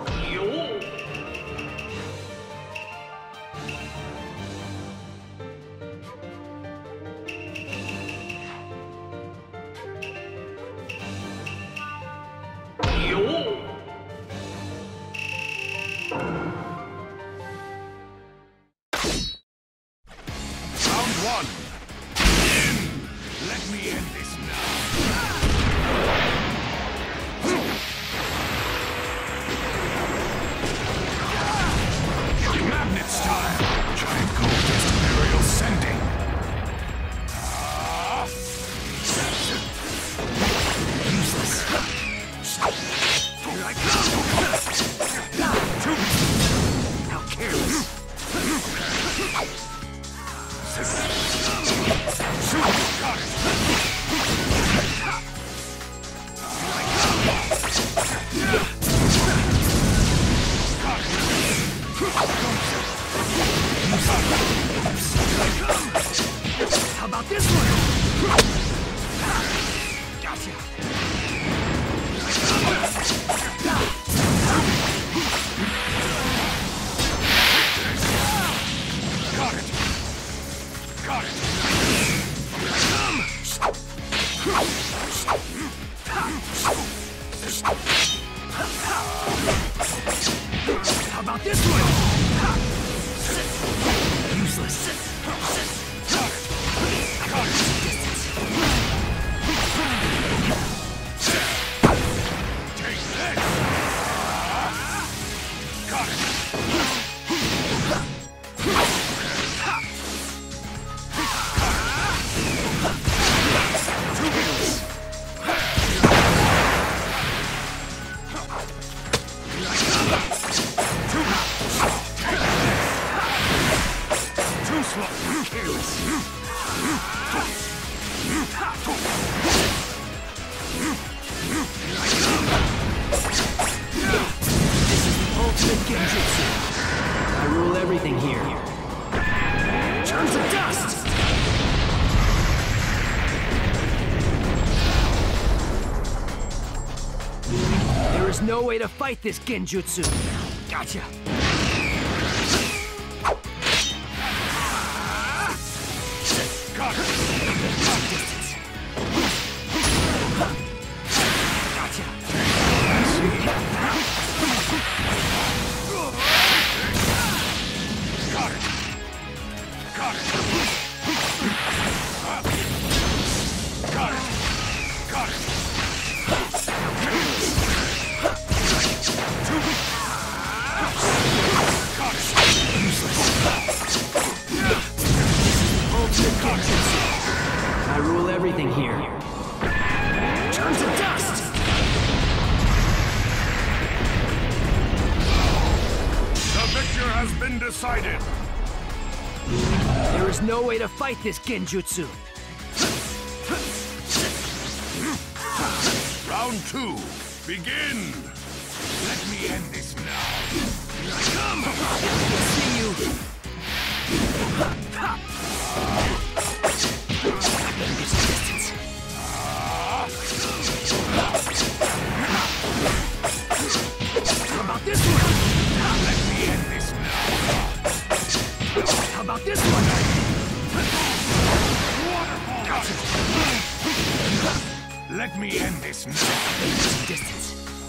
How about this one? Gotcha. Got it. Got it. How about this one? Useless. Got it. Got it. Take this. Got it. I rule everything here. Turn to dust! There is no way to fight this genjutsu. Gotcha. Got it. Distance. Gotcha. Got it. Got it. Got it. Got it. Got it. Useless. Ultimate genjutsu. I rule everything here. Turn to dust. The victor has been decided. There is no way to fight this genjutsu. Round 2, begin. Let me end this now. Here I come. See you. Distance. How about this one? Let me end this now. How about this one? Gotcha. Let me end this now. Distance.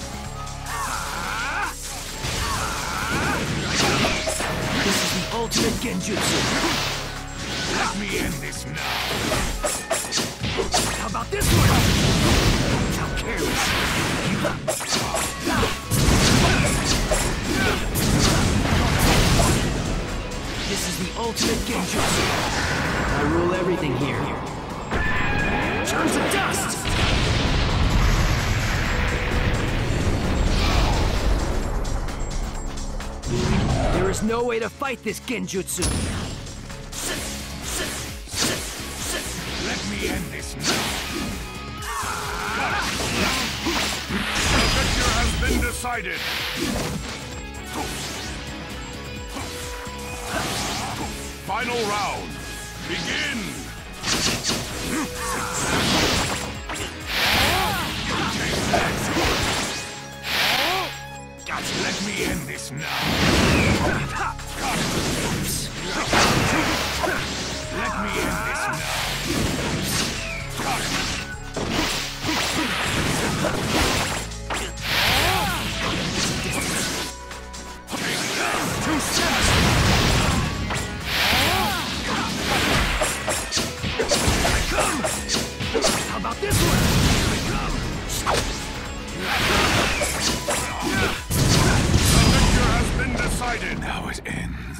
This is the ultimate genjutsu. Let me end this now. How about this one? How careless. This is the ultimate genjutsu. I rule everything here. Turn to dust! There is no way to fight this genjutsu. Let me end this now. The victor has been decided. Final round. Begin. Let me end this now. Let me end this now. Too fast! How about this one? The victor has been decided. Now it ends.